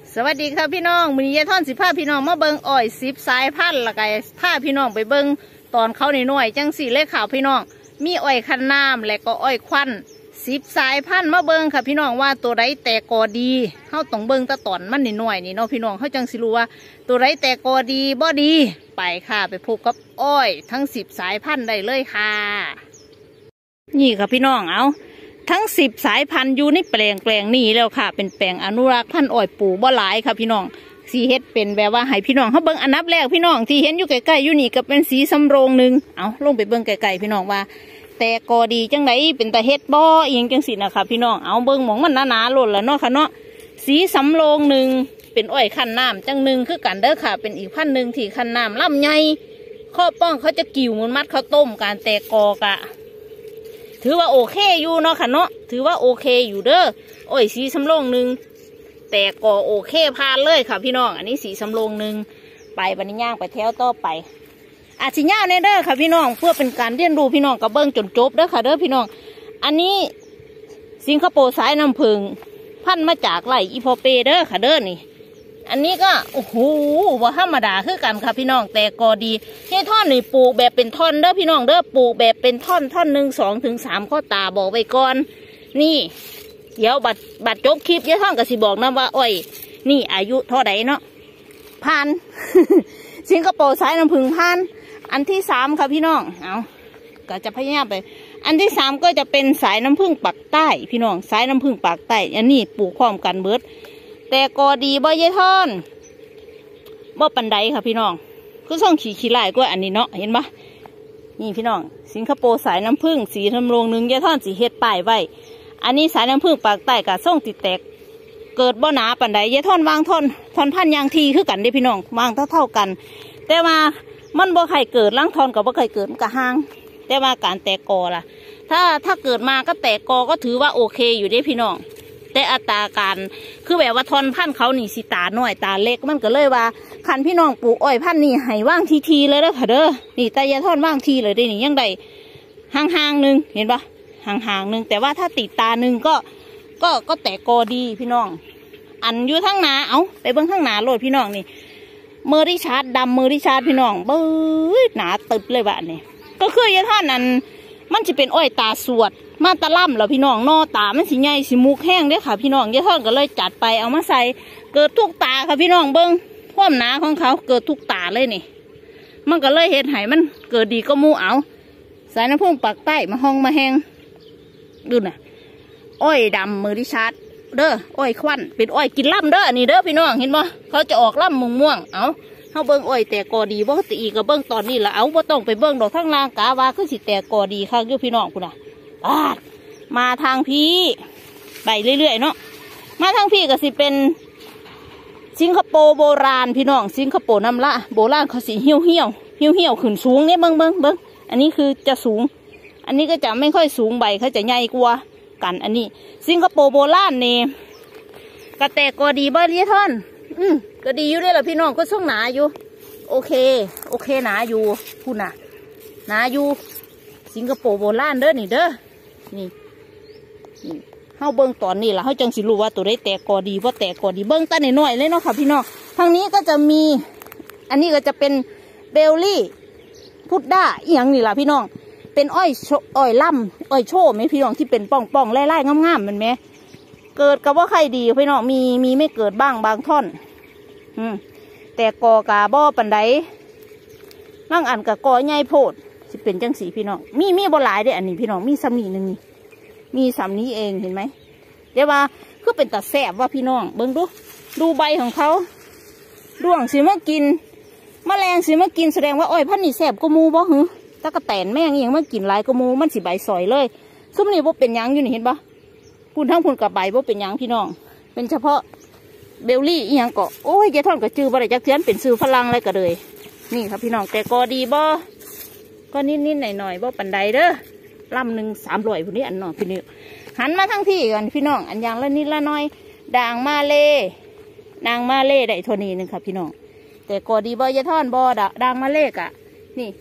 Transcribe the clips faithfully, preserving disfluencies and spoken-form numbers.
สวัสดีค่ะพี่น้องมือนี้ยายท่อนสิพาพี่น้องมาเบิงอ้อยสิบสายพันธุ์ละไงพาพี่น้องไปเบิงตอนเขาในหน่วยจังสี่เลขข่าวพี่น้องมีอ้อยคันน้ำและก็อ้อยควันสิบสายพันธุ์มาเบิงค่ะพี่น้องว่าตัวไรแต่กอดีเขาต้องเบิงตะตอนมันในหน่วยนี่เนาะพี่น้องเขาจังสิรู้ว่าตัวไรแต่กอดีบ่ดีไปค่ะไปพบกับอ้อยทั้งสิบสายพันธุ์ได้เลยค่ะนี่ค่ะพี่น้องเอาทั้งสิบสายพันธุ์อยู่ในแปลงแปลงนี้แล้วค่ะเป็นแปลงอนุรักษ์พันธุ์อ้อยปลูกบ่หลายค่ะพี่น้องสีเฮ็ดเป็นแบบว่าให้พี่น้องเขาเบิ่งอันดับแรกพี่น้องที่เห็นอยู่ใกล้ๆอยู่นี่ก็เป็นสีสำโรงหนึ่งเอาลงไปเบิ่งไกลๆพี่น้องว่าแต่กอดีจังไดเป็นตาเฮ็ดบ่เองจังสินะคะพี่น้องเอาเบิ่งหมองมันหนาๆหล่นแล้วเนาะค่ะเนาะสีสำโรงหนึ่งเป็นอ้อยคันน้ำจังหนึ่งคือกันเด้อค่ะเป็นอีกพันธุ์หนึ่งที่คันน้ำลำใหญ่ข้อป้องเขาจะกิ่วเหมือนมัดข้าวต้มการแตกกอกะถือว่าโอเคอยู่เนาะค่ะเนาะถือว่าโอเคอยู่เด้อโอ้ยสีสำโรงหนึ่งแต่ก็โอเคพานเลยค่ะพี่น้องอันนี้สีสำโรงหนึ่งไปบันนี้ย่างไปแถวต่อไปอาชิย่าเนเด้อค่ะพี่น้องเพื่อเป็นการเรียนรู้พี่น้องกับเบิ้งจนจบเด้อค่ะเด้อพี่น้องอันนี้สิงคโปร์สายน้ำผึ้งพันมาจากไร่อีพอเปเด้อค่ะเด้อนี่อันนี้ก็โอ้โหว่าธรรมดาคือกันค่ะพี่น้องแต่ก็ดีให้ท่อนนี่ปลูกแบบเป็นท่อนเด้อพี่น้องเด้อปลูกแบบเป็นท่อนท่อนหนึ่งสองถึงสามข้อตาบอกไว้ก่อนนี่เดี๋ยวบัดบัดจบคลิปยายท่อนก็สิบอกนะว่าอ้อยนี่อายุเท่าไหร่เนาะพัน สิงคโปร์สายน้ำผึ้งพันอันที่สามค่ะพี่น้องเอาก็จะพยายามไปอันที่สามก็จะเป็นสายน้ำผึ้งปากใต้พี่น้องสายน้ำผึ้งปากใต้อันนี้ปลูกพร้อมกันเบิดแต่ก็ดีบ่ยายท่อนบ่ปันไดค่ะพี่น้องก็ส่องขี่ขี้ไล่ก็อันนี้เนาะเห็นปะนี่พี่น้องสิงคโปร์สายน้ำผึ้งสีทำโรงหนึ่งยายท่อนสีเฮ็ดป้ายไว้อันนี้สายน้ำผึ้งปากใต้กับส่องติดแตกเกิดบ่หนาปันไดยายท่อนวางท่อนท่อนพันยางทีคือกันเด้พี่น้องวางเท่าเท่ากันแต่ว่ามันบ่ใครเกิดล่างท่อนกับบ่ใครเกิดมันก็ห่างแต่ว่าการแตกกอล่ะถ้าถ้าเกิดมาก็แตกกอก็ถือว่าโอเคอยู่เด้พี่น้องแต่อัตราการคือแบบว่าทอนพันเขานี่สิตาหน่อยตาเล็กมันก็เลยว่าคันพี่น้องปลูกอ้อยพันนี่ให้ว่างทีทีเลยเด้อค่ะเด้อนี่ตายาทอนว่างทีเลยได้นี่ยังได้ห่างๆหนึ่งเห็นปะห่างๆหนึ่งแต่ว่าถ้าติดตาหนึ่งก็ก็ก็แตกกอดีพี่น้องอันอยู่ทั้งหนาเอาไปเบิ้งทั้งหนาโลดพี่น้องนี่เมอริชาร์ดดำเมอริชาร์ดพี่น้องเบิ้งหนาตึบเลยว่ะนี่ก็คือยาทอนนั้นมันจะเป็นอ้อยตาสวดมาตะล่ำเหรอพี่น้องนอตามันสีใหญ่สีมุกแห้งเด้อค่ะพี่น้องยายท่อนก็เลยจัดไปเอามาใส่เกิดทุกตาค่ะพี่น้องเบิ้งความหนาของเขาเกิดทุกตาเลยนี่มันก็เลยเห็ดไห้มันเกิดดีก็มูเอาสายน้ำพุ่งปากใต้มาห้องมาแห้งดูน่ะอ้อยดำมือดิชาร์ดเด้ออ้อยควันเป็นอ้อยกินล่ำเด้ออันนี้เด้อพี่น้องเห็นบ่เขาจะออกล่ำม่วงม่วงเอาเขาเบิ้งอ้อยแต่กอดีบ่ตีก็เบิ้งตอนนี้ละเอาบ่ต้องไปเบิ้งดอกทั้งล่างกาวาคือสิแต่กอดีค่ะอยู่พี่น้องคุณน่ะมาทางพี่ไปเรื่อยๆเนาะมาทางพี่ก็สิเป็นสิงคโปร์โบราณพี่น้องสิงคโปร์น้ำละโบราณเขาสีเหี่ยวเหี่ยวเหี่ยวเหี่ยวขึ้นสูงเนี่ยเบิ้งเบิ้งเบิ้งอันนี้คือจะสูงอันนี้ก็จะไม่ค่อยสูงใบเขาจะใหญ่กว่ากันอันนี้สิงคโปร์โบราณเนี่ยกระแตกก็ดีบ้าเรียท่อนอืมก็ดีอยู่ด้วยแหละพี่น้องก็ช่วงหนาอยู่โอเคโอเคหนาอยู่พูดน่ะหนาอยู่สิงคโปร์โบราณเด้อนี่เด้อนี่นี่เฮาเบิ้งตอนนี้ล่ะเฮาจังสิรู้ว่าตัวได้แตกกอดีว่าแตกกอดีเบิ้งตั้งหน่อยๆเลยเนาะค่ะพี่น้องทางนี้ก็จะมีอันนี้ก็จะเป็นเบลลี่พุดด้าอีหยังนี่ล่ะพี่น้องเป็นอ้อยอ้อยล่ำอ้อยโชว์ไหมพี่น้องที่เป็นป่องป่องไล่ไล่งามๆมันไหมเกิดกับว่าใครดีพี่น้องมีมีไม่เกิดบ้างบางท่อนอืมแต่กอกาบ่อปันไดนั่งอ่านกับกอใหญ่โพดสิเป็นจังสีพี่น้องมีมีบ่หลายเด้อันนี้พี่น้องมีสามีหนึ่งมีสามนี้เองเห็นไหมเดี๋ยวว่าคือเป็นตาแสบว่าพี่น้องเบิ่งดูดูใบของเขาร่วงสิมากินแมลงสิมากินแสดงว่าอ้อยพันนี่แสบก็มูบ่หือตะกะแตนแม่งยังมากินหลายก็มูมันสิใบสอยเลยซุ้มนี่บ่เป็นยังอยู่นี่เห็นปะพูนทั้งพูนกับใบบ่เป็นยังพี่น้องเป็นเฉพาะเบลลี่อีหยังก็โอ้ยยายท่อนกับจือบ่ได้จักเทียนเป็นซื้อฝรั่งอะไรก็เลยนี่ครับพี่น้องแต่ก็ดีบ่ก็นิดๆหน่อยๆบ่ปันใดเด้อลำหนึ่งสามร้อยพวกนี้อันน้องพี่นี่หันมาทั้งพี่กันพี่น้องอันอย่างละนิดละน้อยด่างมาเล่ด่างมาเล่ได้เท่านี้นึงครับพี่น้องแต่ก็ดีบ่ยายท่อนบ่ด่างมาเล่กะนี่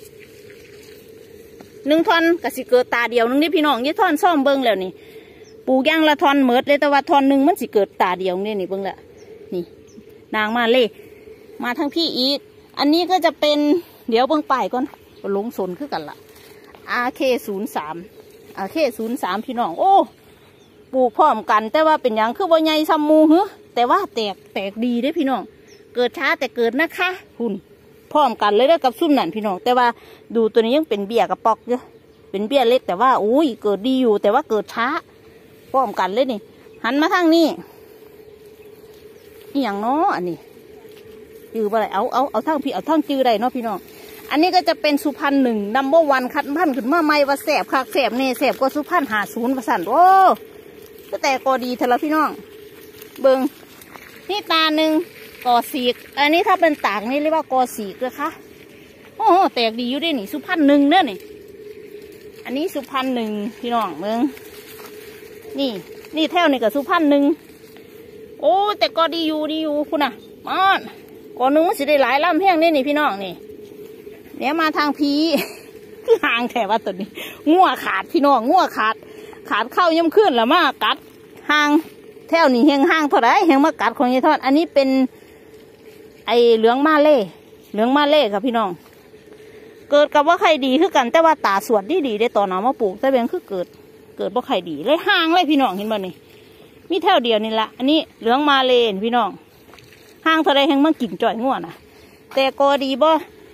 หนึ่งท่อนกะสิเกิดตาเดียวนึงนี่พี่น้องยายท่อนซ่อมเบิ้งแล้วนี่ปลูกย่างละท่อนเมิดเลยแต่ว่าท่อนหนึ่งมันสิเกิดตาเดียวนี่นี่เบิ้งละนี่นางมาเล่มาทั้งพี่อีกอันนี้ก็จะเป็นเดี๋ยวเบิ่งป้ายก่อนลงสนคือกันละ อาร์ เค ศูนย์ สาม อาร์ เค ศูนย์ สาม พี่น้องโอ้ปลูกพร้อมกันแต่ว่าเป็นอย่างคือบ่ใหญ่ซ้ำมูหือแต่ว่าแตกแตกดีเด้พี่น้องเกิดช้าแต่เกิดนะคะหุ่นพร้อมกันเลยเด้อกับซุ่มนั่นพี่น้องแต่ว่าดูตัวนี้ยังเป็นเบี้ยกระปอกเยอะเป็นเบี้ยเล็กแต่ว่าอุ้ยเกิดดีอยู่แต่ว่าเกิดช้าพร้อมกันเลยนี่หันมาทางนี้นี่อย่างเนาะอันนี้จืออะไรเอาเอาเอาทั้งพี่เอาทั้งจือได้เนาะพี่น้องอันนี้ก็จะเป็นสุพรรณหนึ่งนัมเบอร์วันคัดพันขึ้นมาใหม่ว่าแสบคักแสบเน่แสบก็สุพรรณหาศูนย์ประสันโอ้ก็แต่ก็ดีเถอะละพี่น้องเบิงนี่ตาหนึ่งกอสีกอันนี้ถ้าเป็นตากนี่เรียกว่ากอสีกเลยค่ะโอ้แตกดีอยู่ด้วยนี่สุพรรณหนึ่งเด้อนี่อันนี้สุพรรณหนึ่งพี่น้องเบิงนี่นี่แถวนี่กับสุพรรณหนึ่งโอ้แต่ก็ดีอยู่ดีอยู่คุณน่ะมอนก่อนนึงมันสิได้หลายลำแห้งนี่นี่พี่น้องนี่เนี่ยมาทางพีคือห่างแถวว่าตัวนี้งัวขาดพี่น้องงัวขาดขาดเข้าย่ำขึ้นแล้วมากัดห่างแถวนี้แห้งห่างเท่าไรแห้งมากัดของยายทอดอันนี้เป็นไอเหลืองมาเล่เหลืองมาเล่ครับพี่น้องเกิดกับว่าใครดีคือกันแต่ว่าตาสวดดีดีได้ตอนน้ำมาปลูกแต่เป็นคือเกิดเกิดว่าใครดีเลยห่างเลยพี่น้องเห็นบ่นี่มีแถวเดียวนี่ละอันนี้เหลืองมาเล่พี่น้องห่างเท่าไรแห้งมากินจ่อยงัวนะแต่ก็ดีบ่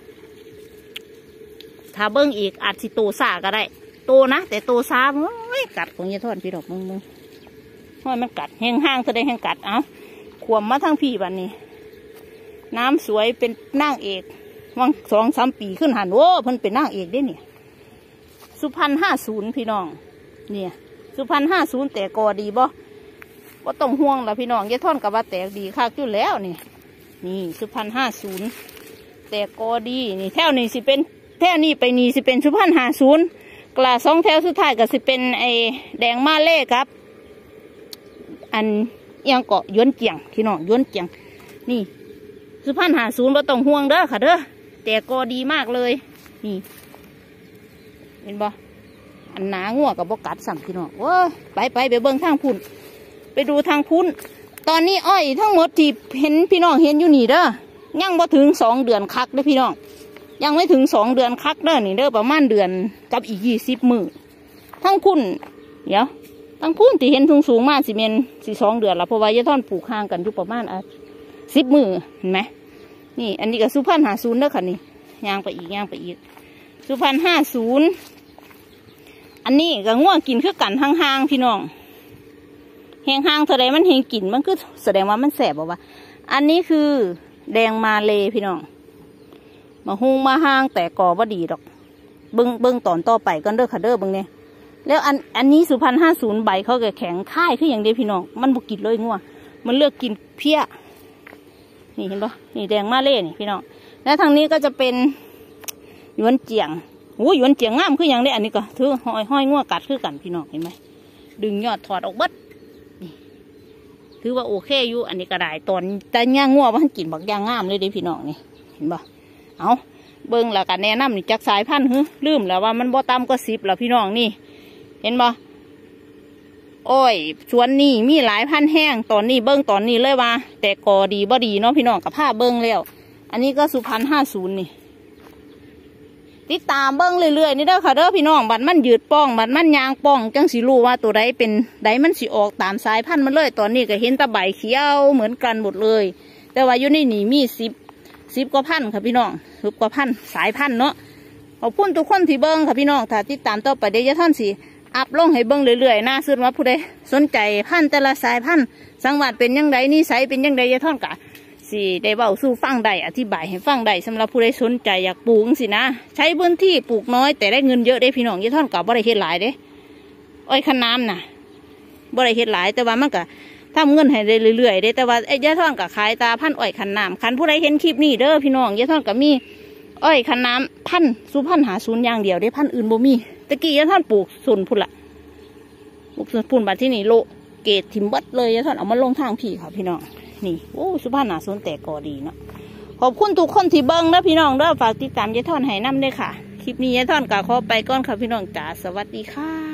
ถ้าเบิ้งอีกอาจสิโตซาก็ได้โตนะแต่โตซาไม่กัดของยายทอดพี่ดอกมึงมึงเพราะมันกัดแห้งห้างแสดงแห้งกัดเอาขวมมาทั้งพี่วันนี้น้ำสวยเป็นนางเอกวังสองสามปีขึ้นหันโอ้เพิ่นเป็นนางเอกได้เนี่ยสุพรรณห้าศูนย์พี่น้องเนี่ยสุพรรณห้าศูนย์แต่กอดีบ่ก็ต้องห่วงละพี่น้องยายทอดกับว่าแตกดีคักอยู่แล้วนี่นี่สุพรรณห้าศูนย์แต่กอดีนี่แถวนี้สิเป็นแถวนี้ไปนี่สิเป็นสุพรรณห้าศูนย์กลาสองแถวสุดท้ายก็สิเป็นไอแดงมาเล่ครับอันยังเกาะย้วนเจียงพี่น้องย้วนเจียงนี่สุพรรณห้าศูนย์บ่ต้องห่วงเด้อค่ะเด้อแต่ก็ดีมากเลยนี่เห็นบ่อันหนางัวกับบ่กัดสั่งพี่น้องว้าไปไปไปเบิ่งทางพุ่นไปดูทางพุ่นตอนนี้อ้อยทั้งหมดที่เห็นพี่น้องเห็นอยู่นี่เด้อยังบ่ถึงสองเดือนคักเด้อพี่น้องยังไม่ถึงสองเดือนคักเด้อนี่เด้อประมาณเดือนกับอีกยี่สิบมือทั้งพุ่นเดี๋ยวทั้งพุ่นที่เห็นสูงสูงมากสิเมนสี่สองเดือนละเพราะว่ายายท่อนปลูกห่างกันอยู่ประมาณอ่ะสิบมือเห็นไหมนี่อันนี้ก็สุพรรณห้าศูนย์เด้อค่ะนี่ย่างไปอีกย่างไปอีกสุพรรณห้าศูนย์อันนี้ก็ง่วงกินคือกันห่างๆพี่น้องแห้งห่างเท่าไรมันแห้งกินมันคือแสดงว่ามันแสบบอกว่าอันนี้คือแดงมาเลพี่น้องมาหุงมาห้างแต่ก่อว่าดีดอกเบิ้งเบิ้งตอนต่อไปกันเด้อค่ะเด้อเบิ้งเนี่ยแล้วอันอันนี้สุพรรณห้าศูนย์ใบเขาแข็งค่ายคืออย่างเดียวพี่น้องมันบุกินเลยงัวมันเลือกกินเพี้ยนี่เห็นปะนี่แดงมาเล่นี่พี่น้องแล้วทางนี้ก็จะเป็นหยวนเจียงโอ้ยหยวนเจียงงามคืออย่างนี้อันนี้ก็ถือห้อยห้อยงัวกัดคือกันพี่น้องเห็นไหมดึงยอดถอดออกบัดนี่ถือว่าโอเคอยู่อันนี้ก็ได้ตอนแต่ย่างงัวว่ากินบักย่างงามเลยเด้พี่น้องนี่เห็นปะเอาเบิ้งแล้วกันแนะนำนี่จากสายพันธุ์ฮึลืมแล้วว่ามันบ่ต่ำก็สิบแล้วพี่น้องนี่เห็นบ่โอ้ยสวนนี่มีหลายพันธุ์แห้งตอนนี้เบิ้งตอนนี้เลยว่าแต่กอดีบ่ดีเนาะพี่น้องกับผ้าเบิ้งแล้วอันนี้ก็สุพรรณห้าศูนย์นี่ติดตามเบิ้งเรื่อยๆนี่เด้อค่ะเด้อพี่น้องบัดมันยืดป้องบัดมันยางป้องจังสิรู้ว่าตัวใดเป็นใดมันสิออกตามสายพันธุ์มันเลยตอนนี้ก็เห็นตะใบเขียวเหมือนกันหมดเลยแต่ว่าอยู่ในนี่มีสิบสิบกว่าพันค่ะพี่น้องสิบกว่าพันสายพันเนาะขอบคุณทุกคนที่เบิ้งค่ะพี่น้องถ้าติดตามต่อไปเดี๋ยวจะท่อนสีอัพลงให้เบิ้งเรื่อยๆน่าซื้อว่าผู้ใดสนใจพันแต่ละสายพันสังวัดเป็นยังไงนิสัยเป็นยังไงจะท่อนกะสีได้เบาสู้ฟังได้อธิบายให้ฟังได้สำหรับผู้ใดสนใจอยากปลูกสินะใช้พื้นที่ปลูกน้อยแต่ได้เงินเยอะได้พี่น้องจะท่อนกับบ่ได้เฮ็ดหลายเด้อ้อยขน้ำน่ะบ่ได้เฮ็ดหลายแต่ว่ามันก็ทำเงินให้ได้เรื่อยๆได้แต่ว่าไอ้ยาท่อนกับขายตาพันอ้อยขันน้ำขันผู้ใดเห็นคลิปนี้เด้อพี่น้องยาท่อนกับมีอ้อยขันน้ำพันสุพรรณหาศูนย์อย่างเดียวได้พันอื่นบ่มีตะกี้ยาท่อนปลูกส่วนพุ่นละปลูกส่วนพุ่นบัดที่นี่โลเกตทิมเบิดเลยยาท่อนเอามาลงทางพี่ค่ะพี่น้องนี่โอ้สุพรรณหาศูนย์แต่กอดีเนาะขอบคุณทุกคนที่เบิ้งนะพี่น้องเด้อฝากติดตามยาท่อนให้น้ำด้วยค่ะคลิปนี้ยาท่อนกับขอไปก่อนค่ะพี่น้องจ๋าสวัสดีค่ะ